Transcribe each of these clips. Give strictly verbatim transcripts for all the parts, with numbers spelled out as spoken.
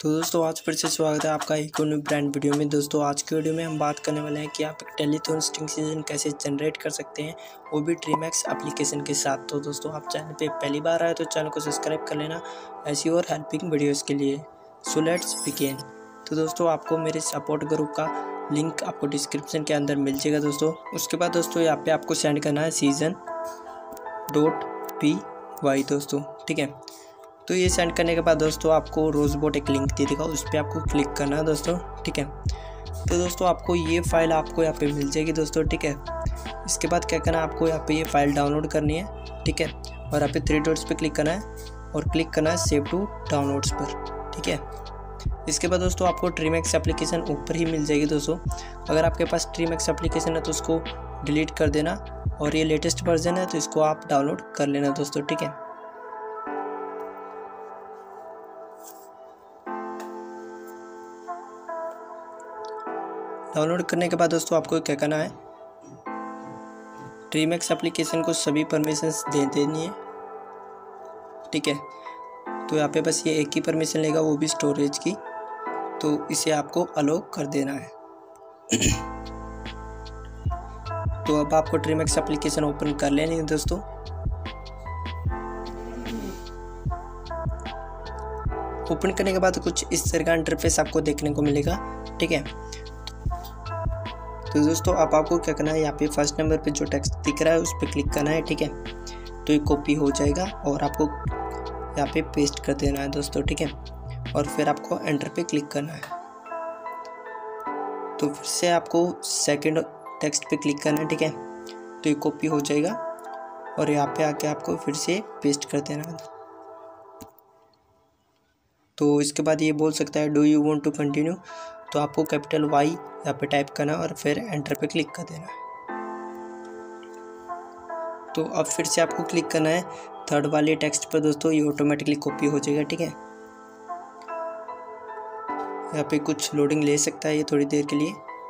तो दोस्तों आज फिर से स्वागत है आपका एक और न्यू ब्रांड वीडियो में। दोस्तों आज की वीडियो में हम बात करने वाले हैं कि आप एक टेलीथॉन स्टिंग सीजन कैसे जनरेट कर सकते हैं, वो भी ड्रीमैक्स एप्लीकेशन के साथ। तो दोस्तों आप चैनल पे पहली बार आए तो चैनल को सब्सक्राइब कर लेना ऐसी और हेल्पिंग वीडियोस के लिए। So let's begin. तो दोस्तों आपको मेरे सपोर्ट ग्रुप का लिंक आपको डिस्क्रिप्शन के अंदर मिल जाएगा दोस्तों। उसके बाद दोस्तों यहाँ पे आपको सेंड करना है सीजन डॉट पी वाई दोस्तों, ठीक है। तो ये सेंड करने के बाद दोस्तों आपको रोजबोट एक लिंक दे देगा, उस पर आपको क्लिक करना है दोस्तों, ठीक है। तो दोस्तों आपको ये फाइल आपको यहाँ पे मिल जाएगी दोस्तों, ठीक है। इसके बाद क्या करना है, आपको यहाँ पे ये फाइल डाउनलोड करनी है, ठीक है। और यहाँ पे थ्री डॉट्स पे क्लिक करना है और क्लिक करना है सेव टू डाउनलोड्स पर, ठीक है। इसके बाद दोस्तों आपको ड्रीमैक्स एप्लीकेशन ऊपर ही मिल जाएगी दोस्तों। अगर आपके पास ड्रीमैक्स एप्लीकेशन है तो उसको डिलीट कर देना, और ये लेटेस्ट वर्जन है तो इसको आप डाउनलोड कर लेना दोस्तों, ठीक है। डाउनलोड करने के बाद दोस्तों आपको क्या करना है, ड्रीमैक्स एप्लीकेशन को सभी परमिशंस दे देनी है, ठीक है। तो यहाँ पे बस ये एक ही परमिशन लेगा, वो भी स्टोरेज की, तो इसे आपको अलो कर देना है। तो अब आपको ड्रीमैक्स एप्लीकेशन ओपन कर लेनी है दोस्तों। ओपन करने के बाद कुछ इस तरह का इंटरफेस आपको देखने को मिलेगा, ठीक है। तो दोस्तों अब आपको क्या करना है, यहाँ पे फर्स्ट नंबर पे जो टेक्स्ट दिख रहा है उस पर क्लिक करना है, ठीक है। तो ये कॉपी हो जाएगा और आपको यहाँ पे पेस्ट कर देना है दोस्तों, ठीक है। और फिर आपको एंटर पे क्लिक करना है। तो फिर से आपको सेकंड टेक्स्ट पे क्लिक करना है, ठीक है। तो ये कॉपी हो जाएगा और यहाँ पे आके आपको फिर से पेस्ट कर देना है। तो इसके बाद ये बोल सकता है do you want to continue, तो आपको कैपिटल वाई यहाँ पे टाइप करना और फिर एंटर पे क्लिक कर देना है। तो अब फिर से आपको क्लिक करना है थर्ड वाले टेक्स्ट पर दोस्तों, ये ऑटोमेटिकली कॉपी हो जाएगा, ठीक है। यहाँ पे कुछ लोडिंग ले सकता है ये थोड़ी देर के लिए।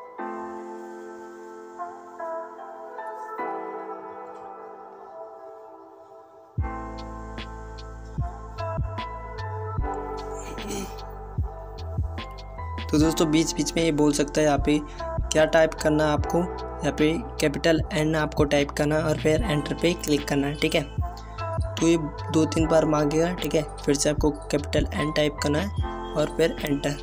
तो दोस्तों बीच बीच में ये बोल सकता है यहाँ पे क्या टाइप करना है आपको, यहाँ पे कैपिटल एन आपको टाइप करना और फिर एंटर पे क्लिक करना है, ठीक है। तो ये दो तीन बार मांगेगा, ठीक है। फिर से आपको कैपिटल एन टाइप करना है और फिर एंटर।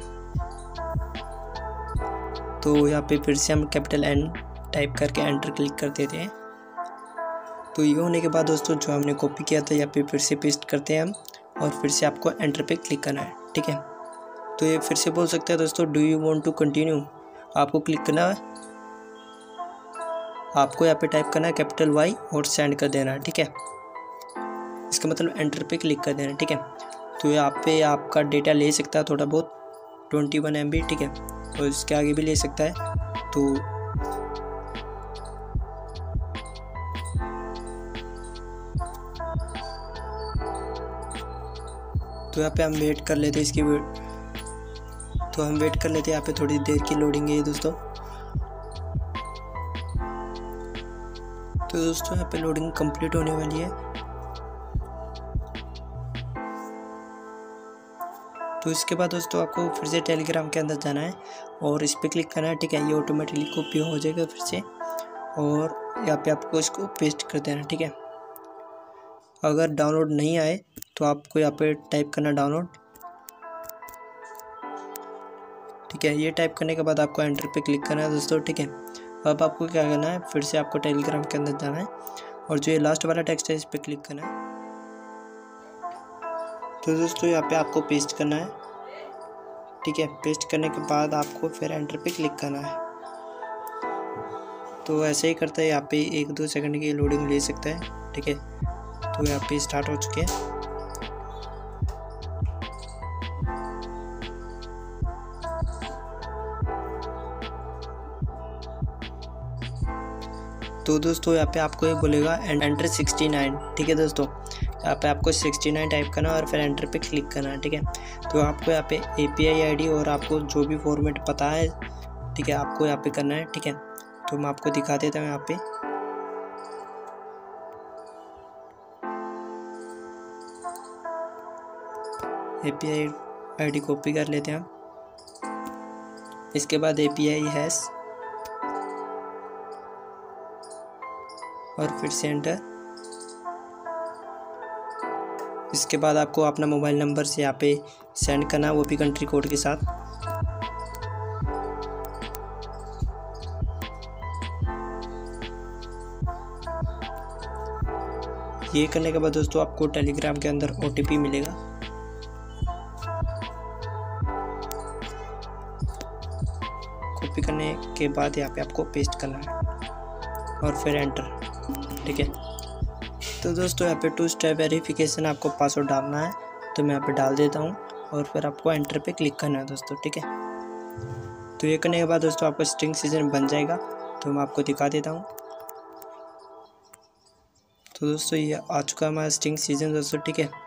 तो यहाँ पे फिर से हम कैपिटल एन टाइप करके एंटर क्लिक कर देते हैं। तो ये होने के बाद दोस्तों जो हमने कॉपी किया था यहाँ पे फिर से पेस्ट करते हैं हम, और फिर से आपको एंटर पे क्लिक करना है, ठीक है। तो ये फिर से बोल सकता है दोस्तों do you want to continue, आपको क्लिक करना है, आपको यहाँ पे टाइप करना है कैपिटल वाई और सेंड कर देना है, ठीक है। इसका मतलब एंटर पे क्लिक कर देना, ठीक है। तो यहाँ पे आपका डेटा ले सकता है थोड़ा बहुत ट्वेंटी वन एम बी, ठीक है। और इसके आगे भी ले सकता है। तो तो यहाँ पे हम वेट कर लेते हैं इसकी वेट तो हम वेट कर लेते हैं यहाँ पे थोड़ी देर की लोडिंग है ये दोस्तों। तो दोस्तों यहाँ पे लोडिंग कंप्लीट होने वाली है। तो इसके बाद दोस्तों आपको फिर से टेलीग्राम के अंदर जाना है और इस पर क्लिक करना है, ठीक है। ये ऑटोमेटिकली कॉपी हो जाएगा फिर से, और यहाँ पे आपको इसको पेस्ट कर देना, ठीक है। अगर डाउनलोड नहीं आए तो आपको यहाँ पे टाइप करना डाउनलोड, ठीक है। ये टाइप करने के बाद आपको एंटर पे क्लिक करना है दोस्तों, ठीक है। अब आपको क्या करना है, फिर से आपको टेलीग्राम के अंदर जाना है और जो ये लास्ट वाला टेक्स्ट है इस पर क्लिक करना है। तो दोस्तों यहाँ पे आपको पेस्ट करना है, ठीक है। पेस्ट करने के बाद आपको फिर एंटर पे क्लिक करना है। तो ऐसे ही करता है, यहाँ पे एक दो सेकंड की लोडिंग ले सकता है, ठीक है। तो यहाँ पे स्टार्ट हो चुके हैं। तो दोस्तों यहाँ पे आपको ये बोलेगा एंटर सिक्सटी नाइन, ठीक है दोस्तों। यहाँ पे आपको सिक्सटी नाइन टाइप करना और फिर एंटर पे क्लिक करना है, ठीक है। तो आपको यहाँ पे एपीआई आईडी और आपको जो भी फॉर्मेट पता है, ठीक है, आपको यहाँ पे करना है, ठीक है। तो मैं आपको दिखा देता हूँ यहाँ पे। एपीआई आईडी कॉपी कर लेते हैं हम। इसके बाद एपीआई हैश और फिर से एंटर। इसके बाद आपको अपना मोबाइल नंबर से यहाँ पे सेंड करना है, वो भी कंट्री कोड के साथ। ये करने के बाद दोस्तों आपको टेलीग्राम के अंदर ओटीपी मिलेगा। कॉपी करने के बाद यहाँ पे आपको पेस्ट करना है और फिर एंटर। ठीक है, तो दोस्तों यहाँ पे टू स्टेप वेरिफिकेशन आपको पासवर्ड डालना है, तो मैं यहाँ पे डाल देता हूँ और फिर आपको एंटर पे क्लिक करना है दोस्तों। ठीक है, तो ये करने के बाद दोस्तों आपका स्ट्रिंग सीजन बन जाएगा, तो मैं आपको दिखा देता हूँ। तो दोस्तों ये आ चुका है हमारा स्ट्रिंग सीजन दोस्तों। ठीक है,